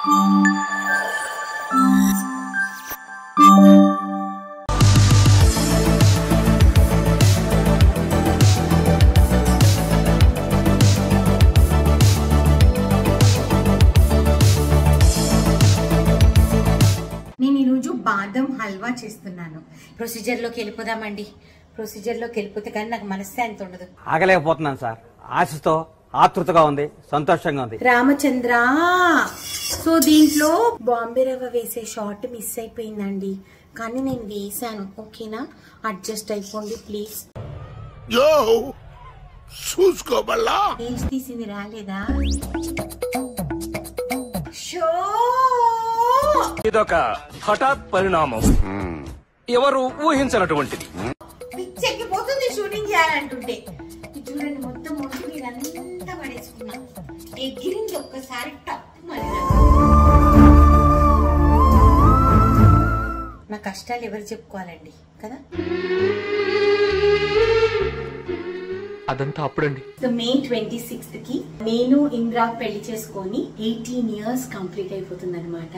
నేను ఈరోజు బాదం హల్వా చేస్తున్నాను. ప్రొసీజర్లోకి వెళ్ళిపోదామండి. ప్రొసీజర్లోకి వెళ్ళిపోతే కానీ నాకు మనశ్శాంతి ఉండదు. ఆగలేకపోతున్నాను సార్. ఆశతో ఆతృతగా ఉంది, సంతోషంగా ఉంది. రామచంద్ర, సో దీంట్లో బాంబే రవ్వ వేసే షార్ట్ మిస్ అయిపోయిందండి, కానీ నేను వేసాను. ఓకేనా? అడ్జస్ట్ అయిపోండి ప్లీజ్. వేసి తీసింది రాలేదా? షో ఇదొక హఠాత్ పరిణామం, ఎవరు ఊహించినటువంటిది. పిచ్చెక్కిపోతుంది షూటింగ్ చేయాలంటుంటే. చూడండి, మొత్తం మొత్తం ఇదంతా పడేసుకున్నా. ఎగిరింది ఒక్కసారి టప్. నా కష్టాలు ఎవరు చెప్పుకోవాలండి కదా. అదంతా అప్పుడండి. మే 26th కి నేను ఇంద్రా పెళ్లి చేసుకొని 18 years కంప్లీట్ అయిపోతుంది అనమాట.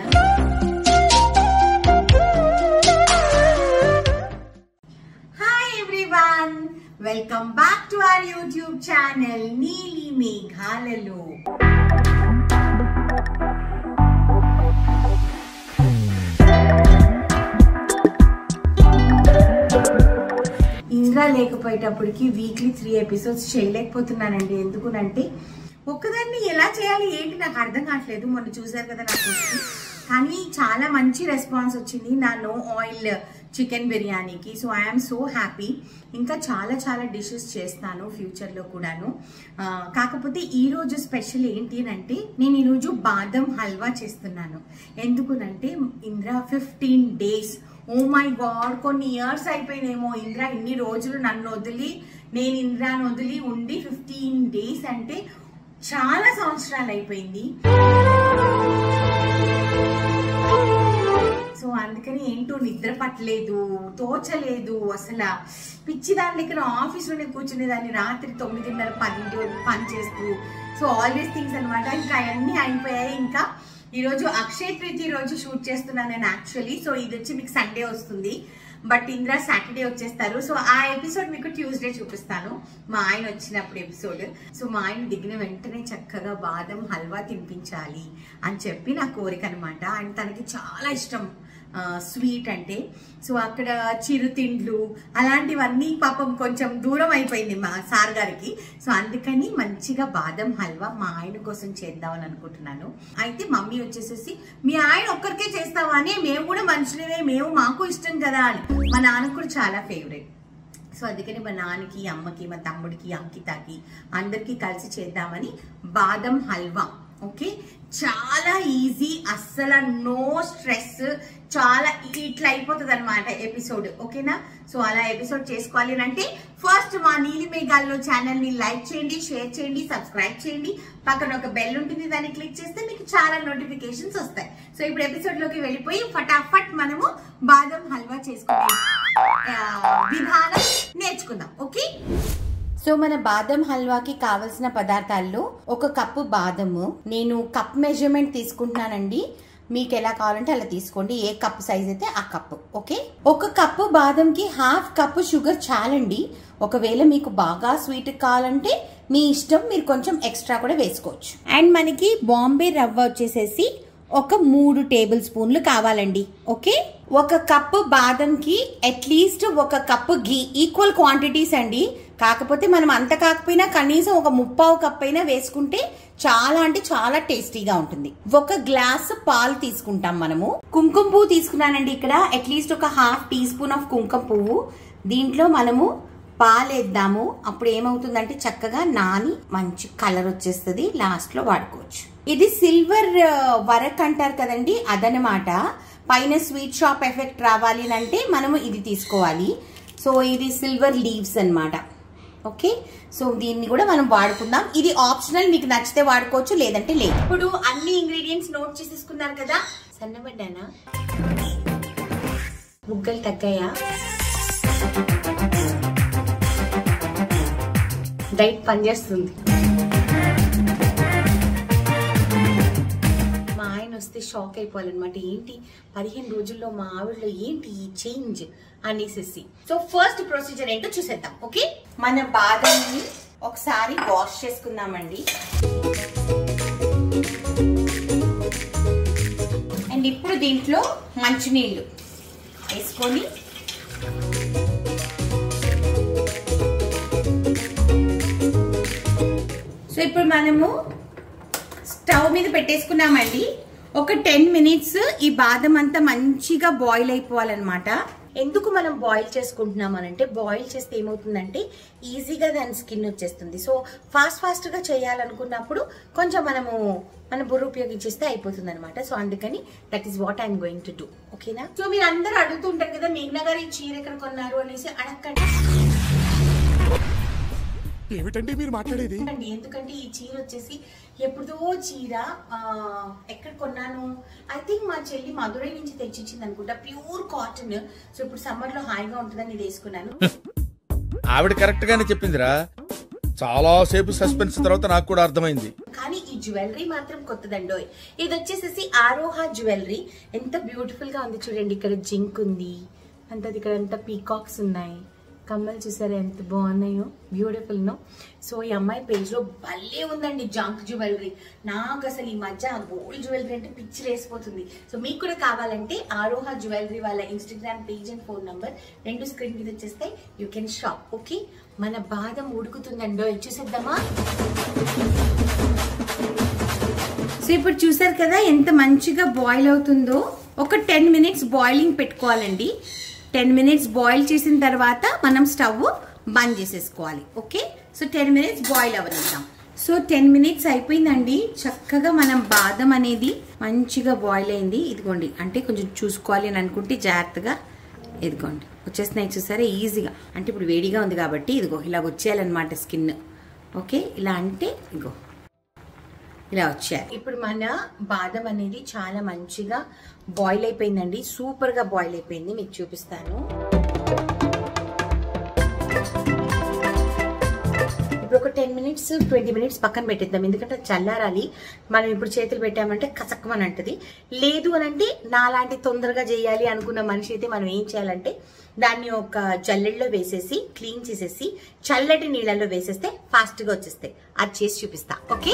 Hi everyone, welcome back to our YouTube channel Neeli Meghalalo. Indra లేకపోయేటప్పటికి వీక్లీ 3 episodes చేయలేకపోతున్నానండి. ఎందుకునంటే ఒక్కదాన్ని ఎలా చేయాలి ఏంటి నాకు అర్థం కావట్లేదు. మొన్న చూసారు కదా నాకు, కానీ చాలా మంచి రెస్పాన్స్ వచ్చింది నా నో ఆయిల్ చికెన్ బిర్యానీకి. So I'm so happy. ఇంకా చాలా చాలా డిషెస్ చేస్తాను ఫ్యూచర్లో కూడాను. కాకపోతే ఈరోజు స్పెషల్ ఏంటి అంటే, నేను ఈరోజు బాదం హల్వా చేస్తున్నాను. ఎందుకునంటే Indra 15 days, oh my god, కొన్ని ఇయర్స్ అయిపోయినేమో ఇంద్రా ఇన్ని రోజులు నన్ను వదిలి, నేను ఇంద్రాను వదిలి ఉండి 15 days అంటే చాలా సంవత్సరాలు అయిపోయింది. సో అందుకని ఏంటో నిద్ర పట్టలేదు, తోచలేదు. అసలు పిచ్చిదాని దగ్గర ఆఫీస్లోనే కూర్చునేదాన్ని, రాత్రి 9:30, 10 వరకు పని చేస్తూ. సో ఆల్ దీస్ థింగ్స్ అనమాట. ఇంకా అవన్నీ అయిపోయాయి. ఇంకా ఈరోజు అక్షయ తృతీయ రోజు షూట్ చేస్తున్నాను నేను యాక్చువల్లీ. సో ఇది వచ్చి మీకు సండే వస్తుంది, బట్ ఇంద్రా సాటర్డే వచ్చేస్తారు. సో ఆ ఎపిసోడ్ మీకు ట్యూస్డే చూపిస్తాను, మా ఆయన వచ్చినప్పుడు ఎపిసోడ్. సో మా ఆయన దిగిన వెంటనే చక్కగా బాదం హల్వా తినిపించాలి అని చెప్పి నా కోరిక అనమాట. అండ్ తనకి చాలా ఇష్టం స్వీట్ అంటే. సో అక్కడ చిరుతిండ్లు అలాంటివన్నీ పాపం కొంచెం దూరం అయిపోయింది మా సార్ గారికి. సో అందుకని మంచిగా బాదం హల్వా మా ఆయన కోసం చేద్దామని అనుకుంటున్నాను. అయితే మమ్మీ వచ్చేసేసి, మీ ఆయన ఒక్కరికే చేస్తావా అని, మేము కూడా మనుషులమే, మేము మాకు ఇష్టం కదా అని. మా నాన్నకు కూడా చాలా ఫేవరెట్. సో అందుకని మా నాన్నకి, అమ్మకి, మా తమ్ముడికి, అంకితకి అందరికి కలిసి చేద్దామని బాదం హల్వా. ఓకే, చాలా ఈజీ, అస్సలు నో స్ట్రెస్, చాలా ఇట్లా అయిపోతుంది అనమాట ఎపిసోడ్. ఓకేనా? సో అలా ఎపిసోడ్ చేసుకోవాలి అంటే ఫస్ట్ మా నీలి మేఘాల్లో ఛానల్ ని లైక్ చేయండి, షేర్ చేయండి, సబ్స్క్రైబ్ చేయండి. పక్కన ఒక బెల్ ఉంటుంది, దాన్ని క్లిక్ చేస్తే మీకు చాలా నోటిఫికేషన్స్ వస్తాయి. సో ఇప్పుడు ఎపిసోడ్ లోకి వెళ్ళిపోయి ఫటాఫట్ మనము బాదం హల్వా చేసుకునే విధానం నేర్చుకుందాం. ఓకే, సో మన బాదం హల్వాకి కావలసిన పదార్థాల్లో 1 కప్పు బాదము. నేను కప్ మెజర్మెంట్ తీసుకుంటున్నానండి, మీకు ఎలా కావాలంటే అలా తీసుకోండి, ఏ కప్ సైజ్ అయితే ఆ కప్పు. ఓకే, 1 కప్పు బాదంకి 1/2 కప్పు షుగర్ చాలండి. ఒకవేళ మీకు బాగా స్వీట్ కావాలంటే మీ ఇష్టం, మీరు కొంచెం ఎక్స్ట్రా కూడా వేసుకోవచ్చు. అండ్ మనకి బాంబే రవ్వ వచ్చేసేసి ఒక 3 టేబుల్ స్పూన్లు కావాలండి. ఓకే, 1 కప్పు బాదంకి at least 1 cup ghee, equal quantities అండి. కాకపోతే మనం అంత కాకపోయినా కనీసం ఒక 1/4 కప్ అయినా వేసుకుంటే చాలా అంటే చాలా టేస్టీగా ఉంటుంది. 1 గ్లాస్ పాలు తీసుకుంటాం మనము. కుంకుమ పువ్వు తీసుకున్నానండి ఇక్కడ, అట్లీస్ట్ ఒక 1/2 టీ స్పూన్ ఆఫ్ కుంకుమ పువ్వు. దీంట్లో మనము పాలు వేద్దాము. అప్పుడు ఏమవుతుందంటే చక్కగా నాని మంచి కలర్ వచ్చేస్తుంది, లాస్ట్ లో వాడుకోవచ్చు. ఇది సిల్వర్ వరక్ అంటారు కదండి, అదనమాట. పైన స్వీట్ షాప్ ఎఫెక్ట్ రావాలి అంటే మనము ఇది తీసుకోవాలి. సో ఇది సిల్వర్ లీవ్స్ అన్నమాట. ఓకే, సో దీన్ని కూడా మనం వాడుకుందాం. ఇది ఆప్షనల్, మీకు నచ్చితే వాడుకోవచ్చు, లేదంటే లేదు. ఇప్పుడు అన్ని ఇంగ్రీడియంట్స్ నోట్ చేసేసుకున్నారు కదా. సన్నబడ్డానా, బుగ్గలు తగ్గాయా, డైట్ పనిచేస్తుంది. మా ఆయన వస్తే షాక్ అయిపోవాలన్నమాట. ఏంటి 15 రోజుల్లో మా ఆవిడలో ఏంటి ఈ చేంజ్ అనేసి. సో ఫస్ట్ ప్రొసీజర్ ఏంటో చూసేద్దాం. ఓకే, మన బాదంని ఒకసారి వాష్ చేసుకుందామండి. అండ్ ఇప్పుడు దీంట్లో మంచినీళ్ళు వేసుకొని సో ఇప్పుడు మనము స్టవ్ మీద పెట్టేసుకున్నామండి. ఒక 10 మినిట్స్ ఈ బాదం అంతా మంచిగా బాయిల్ అయిపోవాలన్నమాట. ఎందుకు మనం బాయిల్ చేసుకుంటున్నాం అనంటే, బాయిల్ చేస్తే ఏమవుతుందంటే ఈజీగా దాని స్కిన్ వచ్చేస్తుంది. సో ఫాస్ట్ గా చేయాలనుకున్నప్పుడు కొంచెం మన బుర్ర ఉపయోగించేస్తే అయిపోతుంది అనమాట. సో అందుకని that is what I'm going to do. ఓకేనా? సో మీరు అందరూ అడుగుతుంటారు కదా, మేఘ్నా గారు ఈ చీర ఎక్కడ కొన్నారు అనేసి. అడగండి ఏమిటండి మీరు మాట్లాడేది? ఎందుకంటే ఈ చీర వచ్చేసి ఎప్పుడో చీర ఎక్కడ కొన్నాను, ఐ థింక్ మా చెల్లి మధురై నుంచి తెచ్చిచ్చింది అనుకుంటా, ప్యూర్ కాటన్. సో ఇప్పుడు సమ్మర్ లో హాయిగా ఉంటుందని ఇది వేసుకున్నాను. ఆవిడ కరెక్ట్ గానే చెప్పిందిరా, చాలా సేపు సస్పెన్స్ తర్వాత నాకు కూడా అర్థమైంది. కానీ ఈ జ్యువెలరీ మాత్రం కొత్తదండో. ఇది వచ్చేసి ఆరోహా జ్యువెలరీ. ఎంత బ్యూటిఫుల్ గా ఉంది చూడండి. ఇక్కడ జింక్ ఉంది, అంతది ఇక్కడ అంతా పీకాక్స్ ఉన్నాయి. కమ్మలు చూసారా ఎంత బాగున్నాయో, బ్యూటిఫుల్ నో. సో ఈ అమ్మాయి పేజ్ లో భలే ఉందండి జంక్ జ్యువెలరీ. నాకు అసలు ఈ మధ్య గోల్డ్ జ్యువెలరీ అంటే పిచ్చి లేసిపోతుంది. సో మీకు కూడా కావాలంటే ఆరోహా జ్యువెలరీ వాళ్ళ Instagram page and phone number 2 screen మీద వచ్చేస్తే యూ కెన్ షాప్. ఓకే, మన బాదం ఉడుకుతుందండో, చూసేద్దామా? సో ఇప్పుడు చూసారు కదా ఎంత మంచిగా బాయిల్ అవుతుందో. ఒక 10 మినిట్స్ బాయిలింగ్ పెట్టుకోవాలండి. 10 మినిట్స్ బాయిల్ చేసిన తర్వాత మనం స్టవ్ బంద్ చేసేసుకోవాలి. ఓకే, సో 10 మినిట్స్ బాయిల్ అవ్వనిద్దాం. సో 10 మినిట్స్ అయిపోయిందండి. చక్కగా మనం బాదం అనేది మంచిగా బాయిల్ అయింది. ఇదిగోండి, అంటే కొంచెం చూసుకోవాలి అని అనుకుంటే జాగ్రత్తగా ఇదిగోండి వచ్చేస్తున్నాయి చూసారా ఈజీగా. అంటే ఇప్పుడు వేడిగా ఉంది కాబట్టి ఇదిగో ఇలా వచ్చేయాలన్నమాట స్కిన్. ఓకే, ఇలా అంటే ఇగో ఇలా వచ్చాయి. ఇప్పుడు మన బాదం అనేది చాలా మంచిగా బాయిల్ అయిపోయిందండి. సూపర్ గా బాయిల్ అయిపోయింది, మీకు చూపిస్తాను. ఇప్పుడు ఒక 10 మినిట్స్ 20 మినిట్స్ పక్కన పెట్టేద్దాం, ఎందుకంటే చల్లారాలి. మనం ఇప్పుడు చేతులు పెట్టామంటే కసక్కమని అంటది. లేదు అని అంటే నాలాంటి తొందరగా చేయాలి అనుకున్న మనిషి అయితే మనం ఏం చేయాలంటే దాన్ని ఒక జల్లెడలో వేసేసి క్లీన్ చేసేసి చల్లటి నీళ్ళల్లో వేసేస్తే ఫాస్ట్ గా వచ్చేస్తాయి. అది చేసి చూపిస్తా. ఓకే,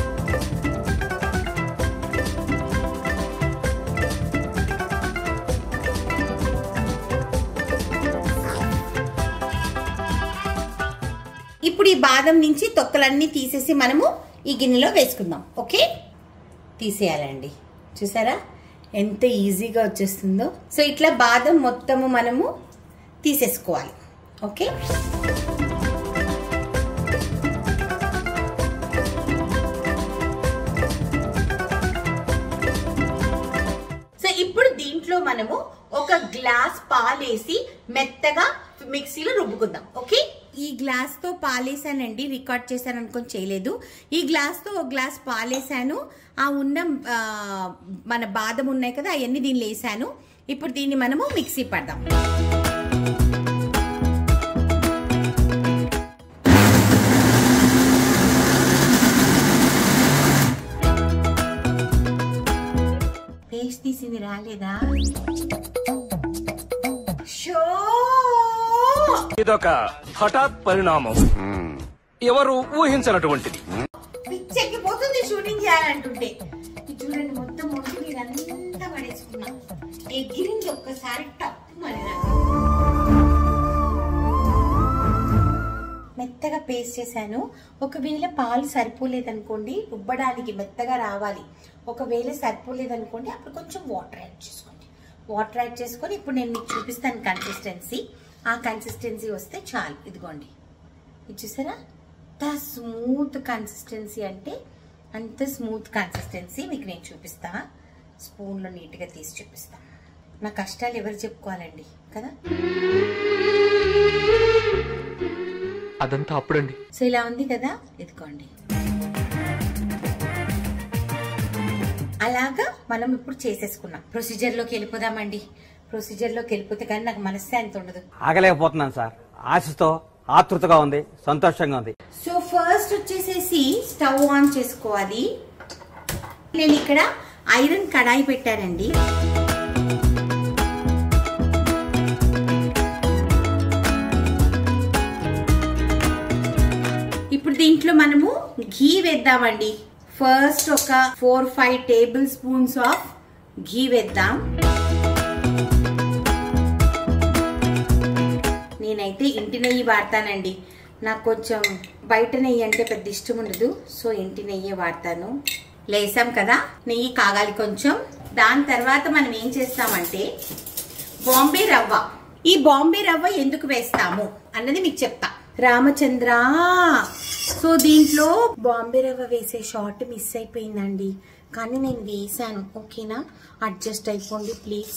ఇప్పుడు ఈ బాదం నుంచి తొక్కలన్నీ తీసేసి మనము ఈ గిన్నెలో వేసుకుందాం. ఓకే, తీసేయాలండి. చూసారా ఎంత ఈజీగా వచ్చేస్తుందో. సో ఇట్లా బాదం మొత్తము మనము తీసేసుకోవాలి. ఓకే, సో ఇప్పుడు దీంట్లో మనము ఒక గ్లాస్ పాలేసి మెత్తగా మిక్సీలో రుబ్బుకుందాం. ఓకే, ఈ గ్లాస్ తో పాలేసానండి, రికార్డ్ చేశాను అనుకొని చేయలేదు. ఈ గ్లాస్ తో ఒక గ్లాస్ పాలేసాను. ఆ ఉన్న మన బాదం ఉన్నాయి కదా అవన్నీ దీనిలో వేసాను. ఇప్పుడు దీన్ని మనము మిక్సీ పడదాం. పేస్ట్ తీసింది రాలేదా? ఇదొక హఠాత్ పరిణామం, ఎవరు ఊహించినటువంటిది. పిచ్చెక్కిపోతుంది షూటింగ్ చేయాలంటుంటే. చూడండి మొత్తం మొత్తం మీరంతా పడేసుకున్నాం. ఎగిరింది ఒక్కసారి టప్పు మరి. మెత్తగా పేస్ట్ చేశాను. ఒకవేళ పాలు సరిపోలేదనుకోండి, రుబ్బడానికి మెత్తగా రావాలి. ఒకవేళ సరిపోలేదనుకోండి అప్పుడు కొంచెం వాటర్ యాడ్ చేసుకోండి. వాటర్ యాడ్ చేసుకొని ఇప్పుడు నేను మీకు చూపిస్తాను కన్సిస్టెన్సీ. ఆ కన్సిస్టెన్సీ వస్తే చాలు. ఇదిగోండి, ఇది చూసారా ఎంత స్మూత్ కన్సిస్టెన్సీ అంటే అంత స్మూత్ కన్సిస్టెన్సీ మీకు నేను చూపిస్తా. స్పూన్లో నీట్గా తీసి చూపిస్తా. నా కష్టాలు ఎవరు చెప్పుకోవాలండి కదా. అదంతా అప్పుడండి. సో ఇలా ఉంది కదా, ఇదిగోండి. అలాగా మనం ఇప్పుడు చేసేసుకున్నాం. ప్రొసీజర్లోకి వెళ్ళిపోదామండి. ప్రొసీజర్లోకి వెళ్ళిపోతే కానీ నాకు మనశ్శాంతి ఉండదు. ఆగలేకపోతున్నాను సార్, ఆశతో ఆతృతగా ఉంది, సంతోషంగా ఉంది. సో ఫస్ట్ వచ్చేసేసి స్టవ్ ఆన్ చేసుకోవాలి. నేను ఇక్కడ ఐరన్ కడాయి పెట్టానండి. ఇప్పుడు దీంట్లో మనము ఘీ వేద్దామండి. ఫస్ట్ ఒక 4-5 టేబుల్ స్పూన్స్ ఆఫ్ ఘీ వేద్దాం. నేనైతే ఇంటి నెయ్యి వాడతానండి. నాకు కొంచెం బయట నెయ్యి అంటే పెద్ద ఇష్టం ఉండదు, సో ఇంటి నెయ్యి వాడతాను. లేసాం కదా, నెయ్యి కాగాలి కొంచెం. దాని తర్వాత మనం ఏం చేస్తామంటే బాంబే రవ్వ. ఈ బాంబే రవ్వ ఎందుకు వేస్తాము అన్నది మీకు చెప్తా. రామచంద్ర, సో దీంట్లో బాంబే రవ్వ వేసే షార్ట్ మిస్ అయిపోయిందండి, కానీ నేను వేసాను. ఓకేనా, అడ్జస్ట్ అయిపోండి ప్లీజ్.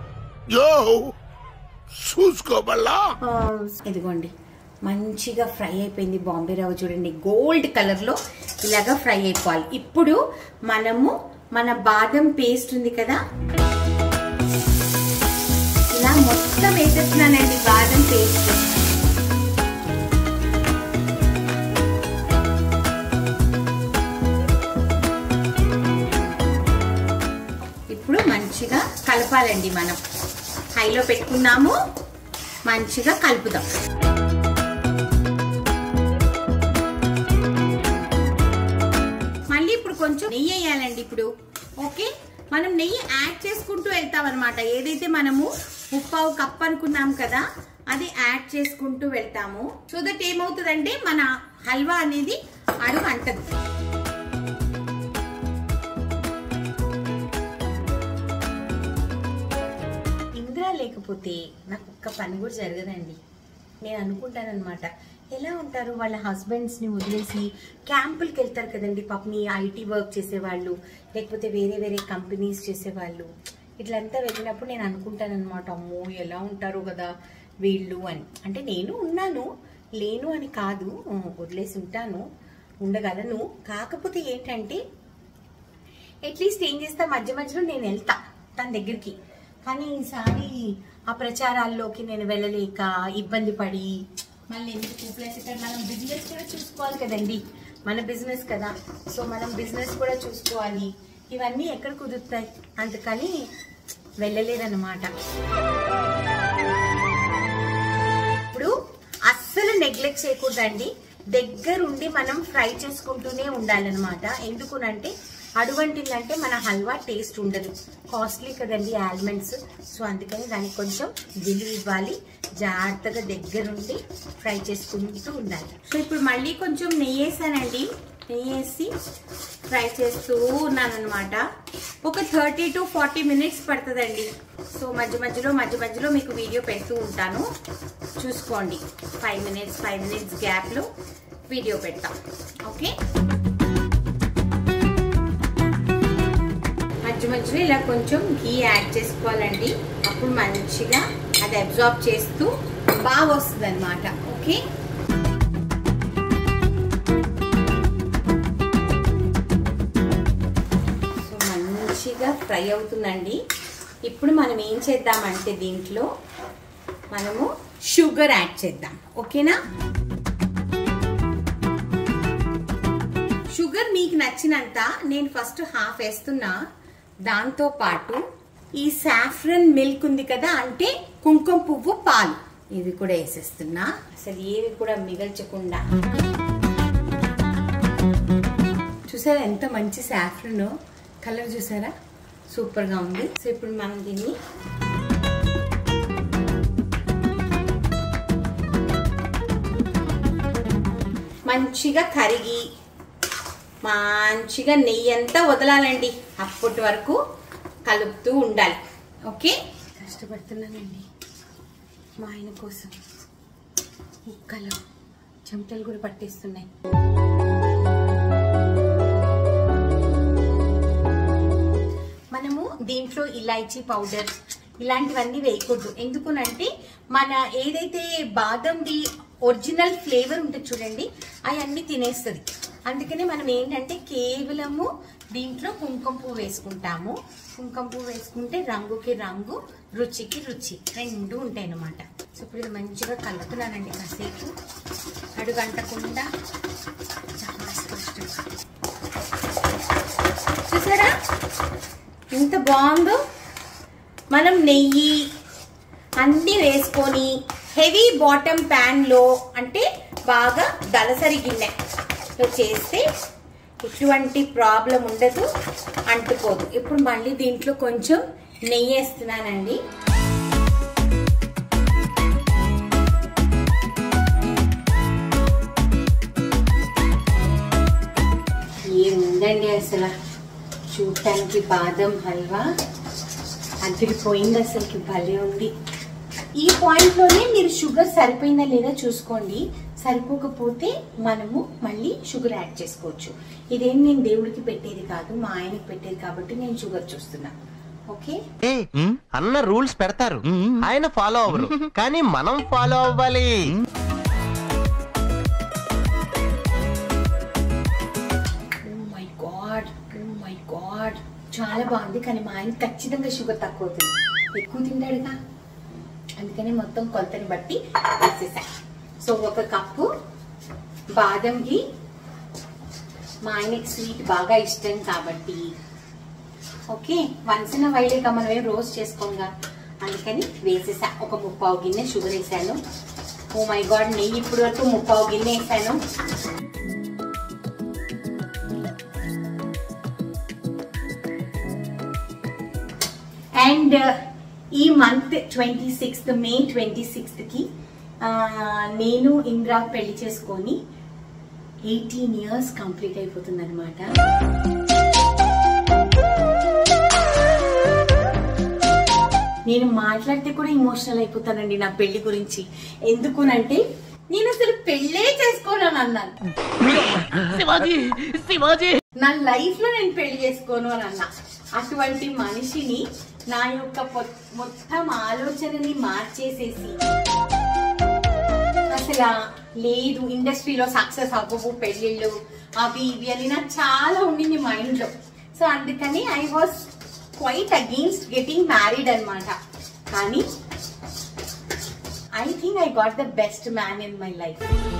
ఇదిగోండి, మంచిగా ఫ్రై అయిపోయింది బాంబే రవ్వ. చూడండి, గోల్డ్ కలర్ లో ఇలాగా ఫ్రై అయిపోవాలి. ఇప్పుడు మనము మన బాదం పేస్ట్ ఉంది కదా, ఇలా మొత్తం వేసేస్తున్నానండి బాదం పేస్ట్. ఇప్పుడు మంచిగా కలపాలండి. మనం హైలో పెట్టుకున్నాము, మంచిగా కలుపుదాం. మళ్ళీ ఇప్పుడు కొంచెం నెయ్యి వేయాలండి. ఇప్పుడు ఓకే, మనం నెయ్యి యాడ్ చేసుకుంటూ వెళ్తాం అనమాట. ఏదైతే మనము 1/2 కప్ అనుకున్నాం కదా, అది యాడ్ చేసుకుంటూ వెళ్తాము. సో దట్ ఏమవుతుందంటే మన హల్వా అనేది అడుగు అంటదు. ఇంద్ర లేకపోతే నాకు ఒక్క పని కూడా జరగదండి. నేను అనుకుంటాను అనమాట, ఎలా ఉంటారు వాళ్ళ హస్బెండ్స్ ని వదిలేసి క్యాంపులకి వెళ్తారు కదండి పాపం, ఈ ఐటీ వర్క్ చేసేవాళ్ళు, లేకపోతే వేరే వేరే కంపెనీస్ చేసేవాళ్ళు. ఇట్లంతా వెళ్ళినప్పుడు నేను అనుకుంటాను అనమాట, అమ్మో ఎలా ఉంటారు కదా వీళ్ళు అని. అంటే నేను ఉన్నాను, లేను అని కాదు, వదిలేసి ఉంటాను, ఉండగలను. కాకపోతే ఏంటంటే అట్లీస్ట్ ఏం చేస్తా, మధ్య మధ్యలో నేను వెళ్తా తన దగ్గరికి. కానీ ఈసారి ఆ ప్రచారాల్లోకి నేను వెళ్ళలేక ఇబ్బంది పడి మళ్ళీ ఎందుకు ప్లస్ ఇక్కడ మనం బిజినెస్ కూడా చూసుకోవాలి కదండి, మన బిజినెస్ కదా, సో మనం బిజినెస్ కూడా చూసుకోవాలి. ఇవన్నీ ఎక్కడ కుదురుతాయి, అందుకని వెళ్ళలేదన్నమాట. ఇప్పుడు అస్సలు నెగ్లెక్ట్ చేయకూడదండి, దగ్గరుండి మనం ఫ్రై చేసుకుంటూనే ఉండాలన్నమాట. ఎందుకునంటే అడుగంటిందంటే మన హల్వా టేస్ట్ ఉండదు, కాస్ట్లీ కదండి ఆల్మండ్స్. సో అందుకని దానికి కొంచెం విలువ ఇవ్వాలి, జాగ్రత్తగా దగ్గరుండి ఫ్రై చేసుకుంటూ ఉండాలి. సో ఇప్పుడు మళ్ళీ కొంచెం నెయ్యి వేసానండి, నెయ్యి వేసి ఫ్రై చేస్తూ ఉన్నాను అనమాట. ఒక 30 to 40 minutes పడుతుందండి. సో మధ్య మధ్యలో మీకు వీడియో పెడుతూ ఉంటాను, చూసుకోండి. 5 minutes గ్యాప్లో వీడియో పెడతాం. ఓకే, మధ్యలో ఇలా కొంచెం ఘీ యాడ్ చేసుకోవాలండి, అప్పుడు మంచిగా అది అబ్జార్బ్ చేస్తూ బాగా వస్తుంది అనమాట. ఓకే, సో మంచిగా ఫ్రై అవుతుందండి. ఇప్పుడు మనం ఏం చేద్దామంటే దీంట్లో మనము షుగర్ యాడ్ చేద్దాం. ఓకేనా, షుగర్ మీకు నచ్చినంత, నేను ఫస్ట్ హాఫ్ వేస్తున్నా. దాంతో పాటు ఈ సాఫ్రన్ మిల్క్ ఉంది కదా, అంటే కుంకుమ పువ్వు పాలు, ఇవి కూడా వేసేస్తున్నా. అసలు ఏవి కూడా మిగల్చకుండా. చూసారా ఎంత మంచి సాఫ్రన్ కలర్, చూసారా సూపర్ గా ఉంది. సో ఇప్పుడు మనం దీన్ని మంచిగా కరిగి మంచిగా నెయ్యి అంతా వదలాలండి, అప్పటి వరకు కలుపుతూ ఉండాలి. ఓకే, కష్టపడుతున్నానండి మా ఆయన కోసం. ఉక్కలు చెమటలు కూడా పట్టేస్తున్నాయి. మనము దీంట్లో ఇలాచీ పౌడర్ ఇలాంటివన్నీ వేయకూడదు. ఎందుకునంటే మన ఏదైతే బాదంది ఒరిజినల్ ఫ్లేవర్ ఉంటుంది చూడండి, అవన్నీ తినేస్తుంది. అందుకనే మనం ఏంటంటే కేవలము దీంట్లో కుంకుమ పువ్వు వేసుకుంటాము. కుంకుమ పువ్వు వేసుకుంటే రంగుకి రంగు, రుచికి రుచి, రెండు ఉంటాయి అన్నమాట. సో ఇప్పుడు ఇది మంచిగా కలుపుతున్నానండి కాసేపు, అడుగంటకుండా. చాలా స్పష్టంగా చూసారా, ఎంత బాగుందో. మనం నెయ్యి అన్నీ వేసుకొని హెవీ బాటమ్ ప్యాన్లో అంటే బాగా దలసరి గిన్నెలో చేస్తే ఎటువంటి ప్రాబ్లం ఉండదు, అంటుకోదు. ఇప్పుడు మళ్ళీ దీంట్లో కొంచెం నెయ్యి వేస్తున్నానండి. ఏముందండి అసలు చూడటానికి బాదం హల్వా అదిరిపోయింది, అసలుకి భలే ఉంది. ఈ పాయింట్లోనే మీరు షుగర్ సరిపోయిందా లేదా చూసుకోండి. సరిపోకపోతే మనము మళ్ళీ షుగర్ యాడ్ చేసుకోవచ్చు. ఇదేం నేను దేవుడికి పెట్టేది కాదు, మా ఆయనకి పెట్టేది కాబట్టి నేను షుగర్ చూస్తున్నా. ఓకే, అన్న రూల్స్ పెడతారు, ఆయన ఫాలో అవ్వరు, కానీ మనం ఫాలో అవ్వాలి. ఓ మై గాడ్ చాలా బాగుంది. కానీ మా ఆయన ఖచ్చితంగా షుగర్ తక్కువ అవుతుంది, ఎక్కువ తింటాడుగా, అందుకని మొత్తం కొలతని బట్టి వేసేసా. సో 1 కప్పు బాదం ఘీ, మా ఆయనకి స్వీట్ బాగా ఇష్టం కాబట్టి ఓకే, వన్స్ ఇన్ వైలే మనం ఏం రోజు చేసుకోంగా, అందుకని వేసేసా. 1 ముప్పావు గిన్నె షుగర్ వేసాను. ఓ మై గాడ్, నెయ్యి ఇప్పుడు వరకు 1 ముప్పావు గిన్నె వేసాను. అండ్ ఈ మంత్ 26th మే 26th కి నేను ఇంద్రా పెళ్లి చేసుకొని 18 years కంప్లీట్ అయిపోతుంది అనమాట. నేను మాట్లాడితే కూడా ఇమోషనల్ అయిపోతానండి నా పెళ్లి గురించి. ఎందుకునంటే నేను అసలు పెళ్ళే చేసుకోను అని అన్నాను. నా లైఫ్ లో నేను పెళ్లి చేసుకోను అని అన్నా. అటువంటి మనిషిని నా యొక్క మొత్తం ఆలోచనని మార్చేసేసి అసలు లేదు ఇండస్ట్రీలో సక్సెస్ అవ్వవు పెళ్లిళ్ళు అవి ఇవి అని నాకు చాలా ఉండింది మైండ్ లో. సో అందుకని I was quite against getting married అనమాట. కానీ I think I got the best man in my life.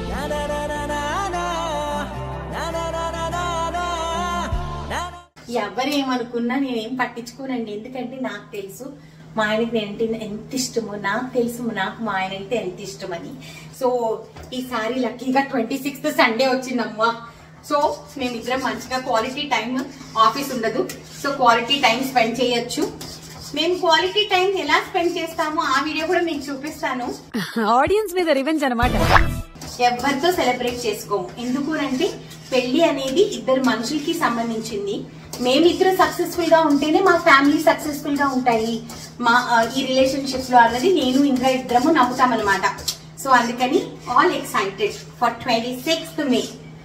ఎవరేమనుకున్నా నేనేం పట్టించుకోనండి, ఎందుకంటే నాకు తెలుసు మా ఆయనకి నేను ఎంత ఇష్టమో, నాకు తెలుసు నాకు మా ఆయన అంటే ఎంత ఇష్టమని. సో ఈసారి లక్కీగా 26th సండే వచ్చిందమ్మా. సో మేమిద్దరం మంచిగా క్వాలిటీ టైం, ఆఫీస్ ఉండదు, సో క్వాలిటీ టైం స్పెండ్ చేయొచ్చు. మేము క్వాలిటీ టైం ఎలా స్పెండ్ చేస్తామో ఆ వీడియో కూడా మీకు చూపిస్తాను. ఆడియన్స్ మీద రివెంజ్ అన్నమాట. ఎవరితో సెలబ్రేట్ చేసుకోము, ఎందుకునంటే పెళ్లి అనేది ఇద్దరు మనుషులకి సంబంధించింది. మేమిద్దరు సక్సెస్ఫుల్ గా ఉంటేనే మా ఫ్యామిలీ సక్సెస్ఫుల్ గా ఉంటాయి మా ఈ రిలేషన్షిప్స్ లో అన్నది నేను ఇంకా ఇద్దరము నమ్ముతామన్నమాట. సో అందుకని all excited for 26th May.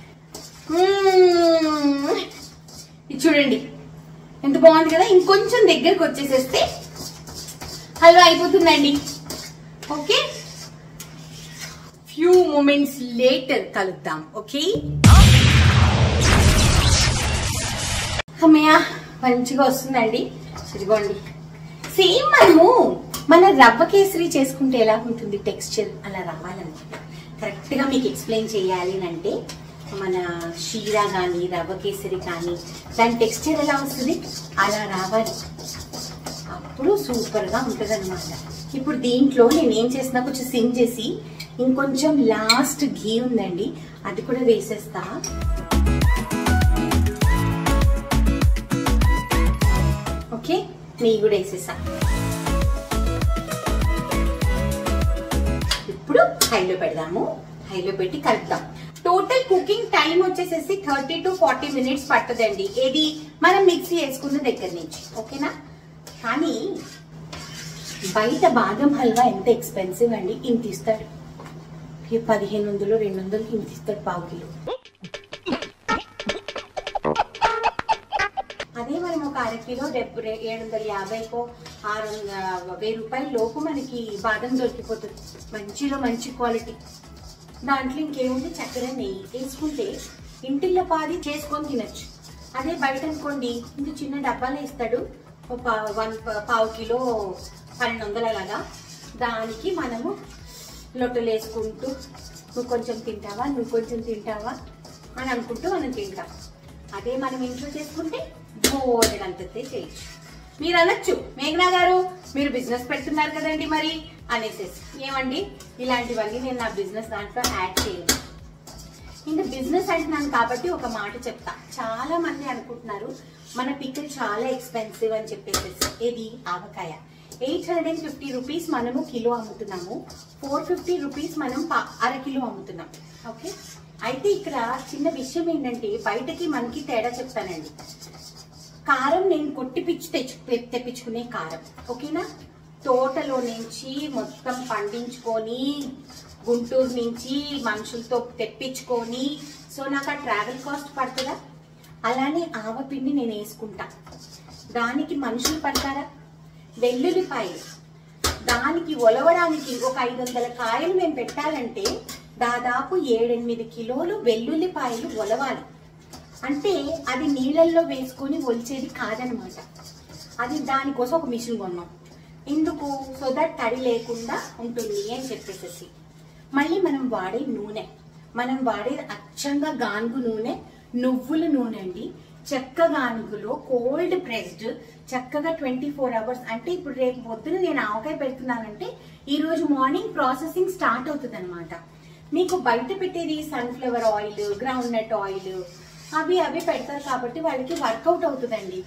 ఇది చూడండి ఎంత బాగుంది కదా. ఇంకొంచెం దగ్గరకు వచ్చేసేస్తే హల్వా అయిపోతుందండి. ఓకే, ఫ్యూ మూమెంట్స్ లేటర్ కలుద్దాం. ఓకే, అమ్మయ్య మంచిగా వస్తుందండి. ఇదిగోండి, సేమ్ మన రవ్వ కేసరి చేసుకుంటే ఎలా ఉంటుంది టెక్స్చర్ అలా రావాలన్నమాట. కరెక్ట్ గా మీకు ఎక్స్ప్లెయిన్ చేయాలి అంటే మన షీరా కానీ రవ్వ కేసరి కానీ దాని టెక్స్చర్ ఎలా వస్తుంది అలా రావాలి, అప్పుడు సూపర్ గా ఉంటది అనమాట. ఇప్పుడు దీంట్లో నేను ఏం చేసినా కొంచెం సిమ్ చేసి ఇంకొంచెం లాస్ట్ ఘీ ఉందండి అది కూడా వేసేస్తా. ఓకే, నెయ్యి కూడా వేసేసా. ఇప్పుడు హైలో పెడదాము, హైలో పెట్టి కలుపుదాం. టోటల్ కుకింగ్ టైం వచ్చేసేసి 30 to 40 minutes పట్టదండి, ఏది మనం మిక్సీ వేసుకున్న దగ్గర నుంచి. ఓకేనా, కానీ బయట బాదం హల్వా ఎంత ఎక్స్పెన్సివ్ అండి, ఇంత ఇస్తాడు 1500 200 ఇంత ఇస్తాడు పావు కిలో. అదే మనం ఒక అరకిలో 750కో 1000 రూపాయల లోపు మనకి బాదం దొరికిపోతుంది, మంచిలో మంచి క్వాలిటీ. దాంట్లో ఇంకేముంది, చక్కెర నెయ్యి వేసుకుంటే ఇంటిల్లో పాది చేసుకొని తినచ్చు. అదే బయట అనుకోండి ఇంత చిన్న డబ్బాలో ఇస్తాడు, పావు కిలో 1200 అలాగా. దానికి మనము లొట్టలు వేసుకుంటూ నువ్వు కొంచెం తింటావా నువ్వు కొంచెం తింటావా అని అనుకుంటూ మనం తింటాం. అదే మనం ఇంట్లో చేసుకుంటే భోజనంతే చేయొచ్చు. మీరు అనొచ్చు, మేఘనా గారు మీరు బిజినెస్ పెడుతున్నారు కదండి మరి అనేసేసి. ఏమండి, ఇలాంటివన్నీ నేను నా బిజినెస్ దాంట్లో యాడ్ చేయను. ఇంకా బిజినెస్ అంటున్నాను కాబట్టి ఒక మాట చెప్తా. చాలా మంది అనుకుంటున్నారు మన పిక్కల్ చాలా ఎక్స్పెన్సివ్ అని చెప్పేసి. ఇది ఆవకాయ 850 రూపీస్ మనము కిలో అమ్ముతున్నాము, 450 రూపీస్ మనం అరకిలో అమ్ముతున్నాం. ఓకే, అయితే ఇక్కడ చిన్న విషయం ఏంటంటే బయటకి మనకి తేడా చెప్తానండి. కారం నేను తెప్పించుకునే కారం, ఓకేనా? తోటలో నుంచి మొత్తం పండించుకొని గుంటూరు నుంచి మనుషులతో తెప్పించుకొని, సో నాకు ఆ ట్రావెల్ కాస్ట్ పడుతుందా? అలానే ఆవపిండి నేను వేసుకుంటా, దానికి మనుషులు పడతారా? వెల్లుల్లిపాయలు దానికి ఒలవడానికి ఒక 500 కాయలు మేము పెట్టాలంటే దాదాపు 7-8 కిలోలు వెల్లుల్లిపాయలు ఒలవాలి. అంటే అది నీళ్ళల్లో వేసుకొని ఒలిచేది కాదనమాట. అది దానికోసం ఒక మిషన్ కొన్నాం. ఎందుకు? సో దట్ తడి లేకుండా ఉంటుంది అని చెప్పేసి. మళ్ళీ మనం వాడే నూనె, మనం వాడేది అచ్చంగా గానుగు నూనె, నువ్వుల నూనె అండి. చెక్క గానుగులో కోల్డ్ ప్రెస్డ్, చక్కగా 24 అవర్స్. అంటే ఇప్పుడు రేపు పొద్దున నేను ఆవకాయ పెడుతున్నానంటే ఈ రోజు మార్నింగ్ ప్రాసెసింగ్ స్టార్ట్ అవుతుంది అనమాట. మీకు బయట పెట్టేది sunflower oil, groundnut oil అవి పెడతారు కాబట్టి వాళ్ళకి వర్కౌట్ అవుతుందండి.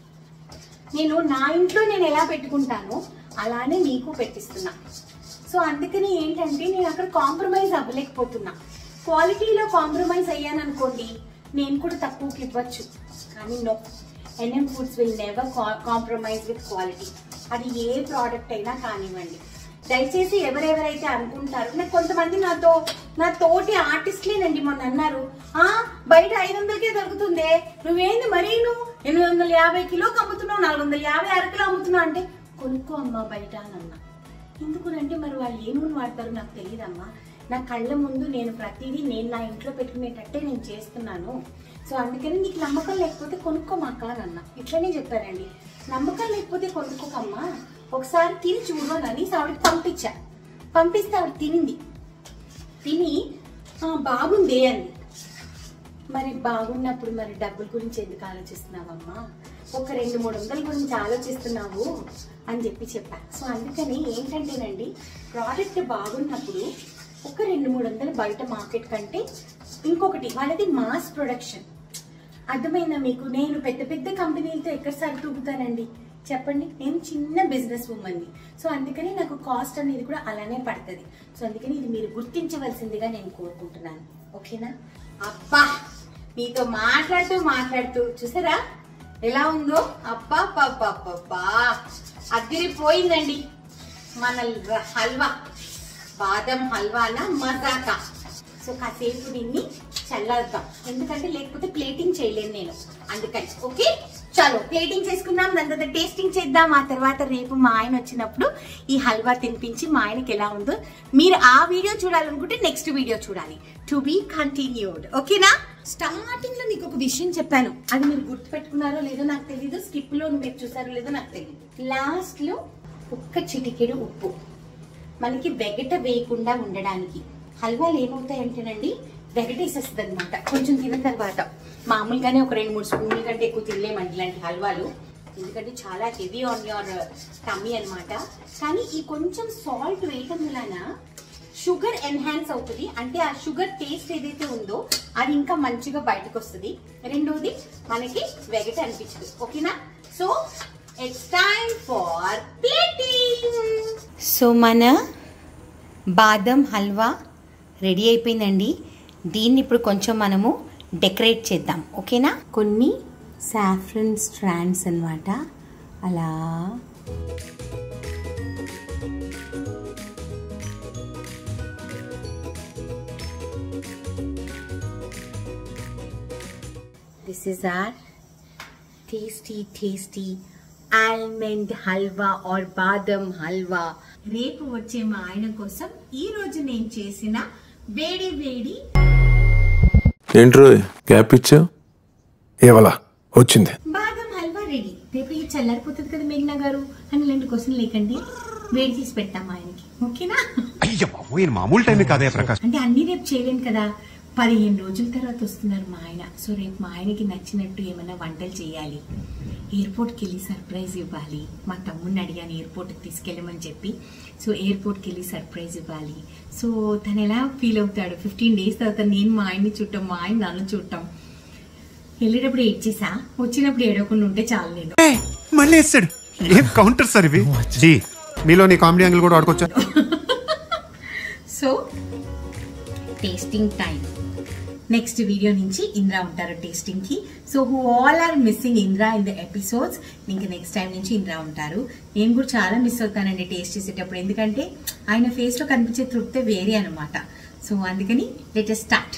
నేను నా ఇంట్లో నేను ఎలా పెట్టుకుంటానో అలానే మీకు పెట్టిస్తున్నా. సో అందుకని ఏంటంటే నేను అక్కడ కాంప్రమైజ్ అవ్వలేకపోతున్నా. క్వాలిటీలో కాంప్రమైజ్ అయ్యాను అనుకోండి, నేను కూడా తక్కువకి ఇవ్వచ్చు. కానీ no, NM Foods will never compromise with quality. అది ఏ ప్రోడక్ట్ అయినా కానివ్వండి. దయచేసి ఎవరెవరైతే అనుకుంటారు, నాకు కొంతమంది నా తోటి ఆర్టిస్ట్లేనండి మొన్న అన్నారు, బయట 500కే దొరుకుతుందే, నువ్వేంది మరీ నువ్వు 850 కిలోకి అమ్ముతున్నావు, 450 అరకిలో అమ్ముతున్నావు అంటే కొనుక్కో అమ్మా బయట అని అన్నా. ఎందుకునంటే మరి వాళ్ళు ఏ నూనె వాడతారో నాకు తెలియదమ్మా. నా కళ్ళ ముందు నేను ప్రతిదీ నేను నా ఇంట్లో పెట్టుకునేటట్టే నేను చేస్తున్నాను. సో అందుకని నీకు నమ్మకం లేకపోతే కొనుక్కోమాక అని అన్నా. ఇట్లనే చెప్పారండి, నమ్మకం లేకపోతే కొనుక్కోకమ్మా, ఒకసారి తిని చూడు అని ఆవిడకి పంపిస్తే ఆవిడ తిని బాగుంది అంది. మరి బాగున్నప్పుడు మరి డబ్బుల గురించి ఎందుకు ఆలోచిస్తున్నావమ్మా, ఒక 200-300 గురించి ఆలోచిస్తున్నావు అని చెప్పా. సో అందుకని ఏంటంటేనండి, ప్రోడక్ట్ బాగున్నప్పుడు ఒక 200-300 బయట మార్కెట్ కంటే, ఇంకొకటి వాళ్ళది మాస్ ప్రొడక్షన్. అర్థమైందా మీకు? నేను పెద్ద కంపెనీలతో ఎక్కడ సరితూగుతానండి చెప్పండి? నేను చిన్న బిజినెస్ ఉమెన్ని. సో అందుకని నాకు కాస్ట్ అనేది కూడా అలానే పడుతుంది. సో అందుకని ఇది మీరు గుర్తించవలసిందిగా నేను కోరుకుంటున్నాను. ఓకేనా? అబ్బా, మీతో మాట్లాడుతూ చూసారా ఎలా ఉందో? అబ్బా అదిరిపోయిందండి మన హల్వా, బాదం హల్వానా మజాకా. సో కాసేపు దీన్ని చల్లారుతాం, ఎందుకంటే లేకపోతే ప్లేటింగ్ చేయలేను నేను, అందుకని. ఓకే, చలో ప్లేటింగ్ చేసుకుందాం, దాని తర్వాత టేస్టింగ్ చేద్దాం. ఆ తర్వాత రేపు మా ఆయన వచ్చినప్పుడు ఈ హల్వా తినిపించి మా ఆయనకి ఎలా ఉందో మీరు ఆ వీడియో చూడాలనుకుంటే నెక్స్ట్ వీడియో చూడాలి. To be continued. ఓకేనా? స్టార్టింగ్ లో మీకు ఒక విషయం చెప్పాను, అది మీరు గుర్తు పెట్టుకున్నారో లేదో నాకు తెలియదు, స్కిప్ లో మీరు చూసారో లేదో నాకు తెలియదు. లాస్ట్ లో ఒక్క చిటికెడు ఉప్పు, మనకి వెగట వేయకుండా ఉండడానికి. హల్వాలు ఏమవుతాయంటేనండి వెగటేసేస్తుంది అనమాట కొంచెం తిన్న తర్వాత. మామూలుగానే ఒక 2-3 స్పూన్ల కంటే ఎక్కువ తినలేమండి ఇలాంటి హల్వాలు, ఎందుకంటే చాలా హెవీ ఆన్ యువర్ టమ్మీ అనమాట. కానీ ఈ కొంచెం సాల్ట్ వేయటం వలన షుగర్ ఎన్హాన్స్ అవుతుంది, అంటే ఆ షుగర్ టేస్ట్ ఏదైతే ఉందో అది ఇంకా మంచిగా బయటకు వస్తుంది. రెండోది మనకి వెగట అనిపించదు. ఓకేనా? So it's time for plating. So మన బాదం హల్వా రెడీ అయిపోయిందండి. దీన్ని ఇప్పుడు కొంచెం మనము డెకరేట్ చేద్దాం. ఓకేనా? కొన్ని సాఫ్రన్ స్ట్రాండ్స్ అన్నమాట, అలా this is or tasty almond halwa or badam halwa. రేపు వచ్చే మా ఆయన కోసం ఈ రోజు నేను చేసిన వేడి ఏంట్రో గ్యాప్ ఇచ్చావు, ఏవలా వచ్చింది బాదం హల్వా రెడీ. రేపు ఇది చల్లారిపోతుంది కదా మేఘనా గారు అని ఇలాంటి క్వశ్చన్ లేకండి, వేడి తీసి పెట్టాం ఆయనకి. ఓకేనా? మామూలు టైం కాదే ప్రకాష్, అంటే అన్ని రేపు చేయలేను కదా, 15 రోజుల తర్వాత వస్తున్నారు మా ఆయన. సో రేపు మా ఆయనకి నచ్చినట్టు ఏమైనా వంటలు చేయాలి, ఎయిర్పోర్ట్కి వెళ్ళి సర్ప్రైజ్ ఇవ్వాలి. మా తమ్ముడిని అడిగాను ఎయిర్పోర్ట్కి తీసుకెళ్ళమని చెప్పి. సో ఎయిర్పోర్ట్కి వెళ్ళి సర్ప్రైజ్ ఇవ్వాలి. సో తను ఎలా ఫీల్ అవుతాడు? 15 డేస్ తర్వాత నేను మా ఆయన్ని చూడటం, మా ఆయన నన్ను చూడటం. వెళ్ళేటప్పుడు ఏడ్చేసా, వచ్చినప్పుడు ఏడవకుండా ఉంటే చాలు. నేను మళ్ళీ వేస్తాడు. ఏం కౌంటర్ సార్ ఇవి? మీలో నీ కామెడీ యాంగిల్ కూడా ఆడుకోవచ్చా? So tasting time. Next video నుంచి ఇంద్రా ఉంటారు టేస్టింగ్ కి. So who all are missing Indra in the episodes, ఇంకా నెక్స్ట్ టైం నుంచి ఇంద్రా ఉంటారు. నేను కూడా చాలా మిస్ అవుతానండి టేస్ట్ చేసేటప్పుడు, ఎందుకంటే ఆయన ఫేస్ లో కనిపించే తృప్తే వేరే అనమాట. సో అందుకని లెట్ us స్టార్ట్.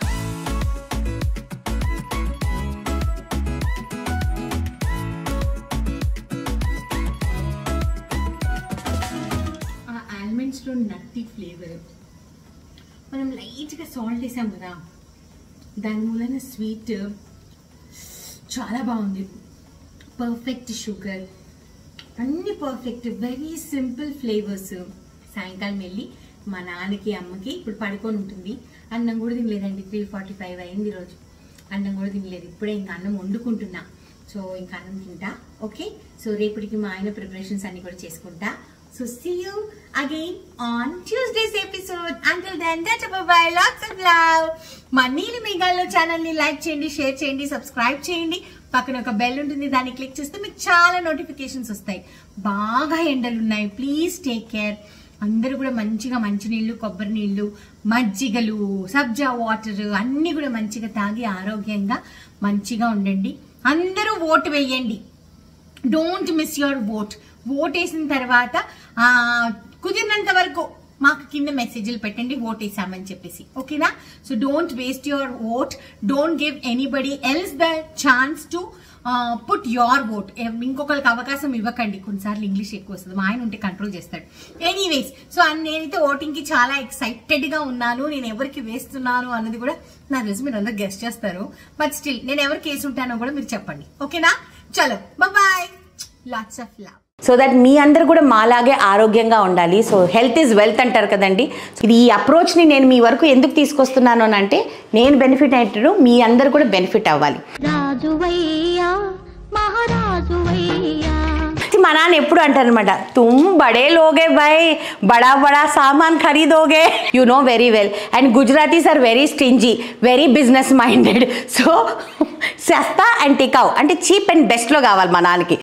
ఆ ఆల్మండ్స్ లో నట్టి ఫ్లేవర్, మనం లైట్గా సాల్ట్ వేసాం కదా, దాని మూలన స్వీట్ చాలా బాగుంది. పర్ఫెక్ట్ షుగర్, అన్ని పర్ఫెక్ట్, వెరీ సింపుల్ ఫ్లేవర్స్. సాయంకాలం వెళ్ళి మా నాన్నకి అమ్మకి ఇప్పుడు పడుకొని ఉంటుంది. అన్నం కూడా తినలేదండి, 3:45 అయింది రోజు. అన్నం కూడా తినలేదు, ఇప్పుడే ఇంకా అన్నం వండుకుంటున్నా. సో ఇంకా అన్నం తింటా. ఓకే, సో రేపటికి మా ఆయన ప్రిపరేషన్స్ అన్ని కూడా చేసుకుంటా. So see you again on Tuesday's episode. Until then, bye-bye. Lots of love. మా నీలి మేఘాల్లో ఛానల్ ని లైక్ చేయండి, షేర్ చేయండి, సబ్స్క్రైబ్ చేయండి. పక్కన ఒక బెల్ ఉంటుంది, దాన్ని క్లిక్ చేస్తే మీకు చాలా నోటిఫికేషన్స్ వస్తాయి. బాగా ఎండలు ఉన్నాయి, ప్లీజ్ టేక్ కేర్. అందరూ కూడా మంచిగా మంచినీళ్ళు, కొబ్బరి నీళ్లు, మజ్జిగలు, సబ్జా వాటర్ అన్ని కూడా మంచిగా తాగి ఆరోగ్యంగా మంచిగా ఉండండి. అందరూ ఓటు వేయండి. Don't miss your vote. Vote వేసిన తర్వాత కుదిరినంత వరకు మాకు కింద మెసేజ్లు పెట్టండి ఓట్ వేసామని చెప్పేసి, ఓకేనా? So don't waste your vote. Don't give anybody else the chance to put your vote. ఇంకొకరికి అవకాశం ఇవ్వకండి. కొన్నిసార్లు ఇంగ్లీష్ ఎక్కువ వస్తుంది, మా ఆయన ఉంటే కంట్రోల్ చేస్తాడు. ఎనీవేస్, సో నేనైతే ఓటింగ్ కి చాలా ఎక్సైటెడ్ గా ఉన్నాను. నేను ఎవరికి వేస్తున్నాను అన్నది కూడా నాకు తెలిసి మీరు అందరూ గెస్ట్ చేస్తారు. బట్ స్టిల్ నేను ఎవరికి వేసి ఉంటానో కూడా మీరు చెప్పండి, ఓకేనా? చలో bye, lots of love. So that మీ అందరు కూడా మాలాగే ఆరోగ్యంగా ఉండాలి. సో హెల్త్ ఈజ్ వెల్త్ అంటారు కదండి. ఇది ఈ అప్రోచ్ని నేను మీ వరకు ఎందుకు తీసుకొస్తున్నాను అని అంటే, నేను బెనిఫిట్ అయ్యేటప్పుడు మీ అందరు కూడా బెనిఫిట్ అవ్వాలి. మా నాన్న ఎప్పుడు అంటారనమాట, తుమ్ బడే లోగే భాయ్, బడా బడా సామాన్ ఖరీదోగే. You know very well. And Gujaratis are very stingy, very business minded. So సస్తా అండ్ టికావ్ అంటే చీప్ అండ్ బెస్ట్లో కావాలి మా నాన్నకి.